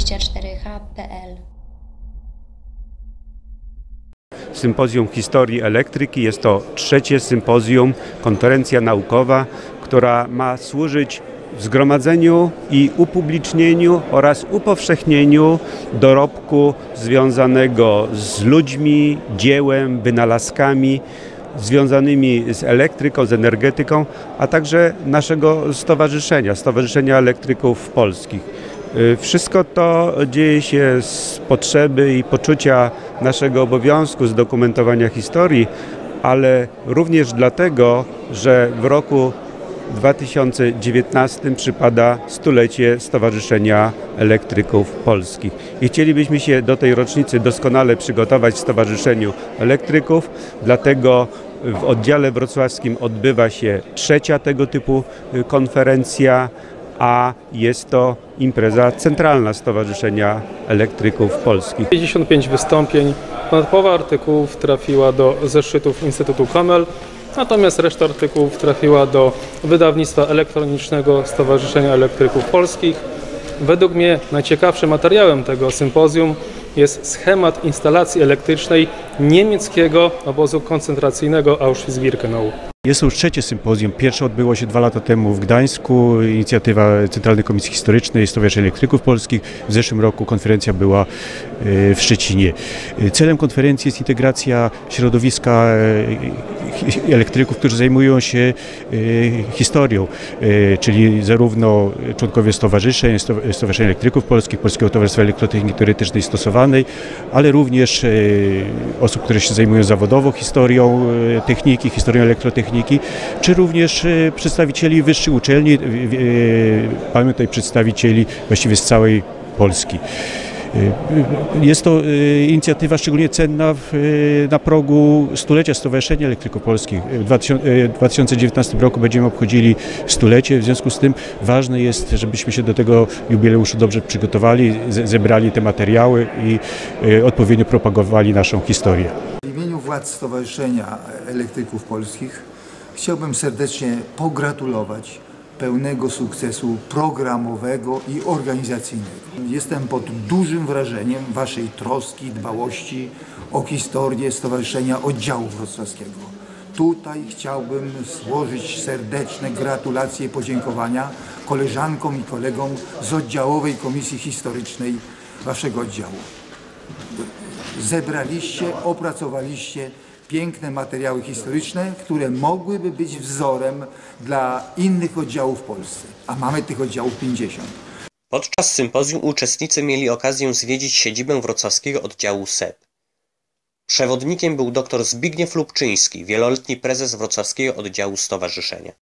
24h.pl. Sympozjum Historii Elektryki jest to trzecie sympozjum, konferencja naukowa, która ma służyć zgromadzeniu i upublicznieniu oraz upowszechnieniu dorobku związanego z ludźmi, dziełem, wynalazkami związanymi z elektryką, z energetyką, a także naszego stowarzyszenia, Stowarzyszenia Elektryków Polskich. Wszystko to dzieje się z potrzeby i poczucia naszego obowiązku zdokumentowania historii, ale również dlatego, że w roku 2019 przypada stulecie Stowarzyszenia Elektryków Polskich. I chcielibyśmy się do tej rocznicy doskonale przygotować w Stowarzyszeniu Elektryków, dlatego w oddziale wrocławskim odbywa się trzecia tego typu konferencja, a jest to impreza centralna Stowarzyszenia Elektryków Polskich. 55 wystąpień, ponad połowa artykułów trafiła do zeszytów Instytutu Komel, natomiast reszta artykułów trafiła do wydawnictwa elektronicznego Stowarzyszenia Elektryków Polskich. Według mnie najciekawszym materiałem tego sympozjum jest schemat instalacji elektrycznej niemieckiego obozu koncentracyjnego Auschwitz-Birkenau. Jest to już trzecie sympozjum. Pierwsze odbyło się 2 lata temu w Gdańsku, inicjatywa Centralnej Komisji Historycznej Stowarzyszenia Elektryków Polskich. W zeszłym roku konferencja była w Szczecinie. Celem konferencji jest integracja środowiska elektryków, którzy zajmują się historią, czyli zarówno członkowie stowarzyszeń, Stowarzyszenia Elektryków Polskich, Polskiego Towarzystwa Elektrotechniki Teoretycznej i Stosowanej, ale również osób, które się zajmują zawodowo historią techniki, historią elektrotechniki, czy również przedstawicieli wyższych uczelni, mamy tutaj przedstawicieli właściwie z całej Polski. Jest to inicjatywa szczególnie cenna na progu stulecia Stowarzyszenia Elektryków Polskich. W 2019 roku będziemy obchodzili stulecie, w związku z tym ważne jest, żebyśmy się do tego jubileuszu dobrze przygotowali, zebrali te materiały i odpowiednio propagowali naszą historię. W imieniu władz Stowarzyszenia Elektryków Polskich chciałbym serdecznie pogratulować pełnego sukcesu programowego i organizacyjnego. Jestem pod dużym wrażeniem Waszej troski, dbałości o historię Stowarzyszenia Oddziału Wrocławskiego. Tutaj chciałbym złożyć serdeczne gratulacje i podziękowania koleżankom i kolegom z Oddziałowej Komisji Historycznej Waszego oddziału. Zebraliście, opracowaliście piękne materiały historyczne, które mogłyby być wzorem dla innych oddziałów w Polsce, a mamy tych oddziałów 50. Podczas sympozjum uczestnicy mieli okazję zwiedzić siedzibę wrocławskiego oddziału SEP. Przewodnikiem był dr Zbigniew Lubczyński, wieloletni prezes wrocławskiego oddziału stowarzyszenia.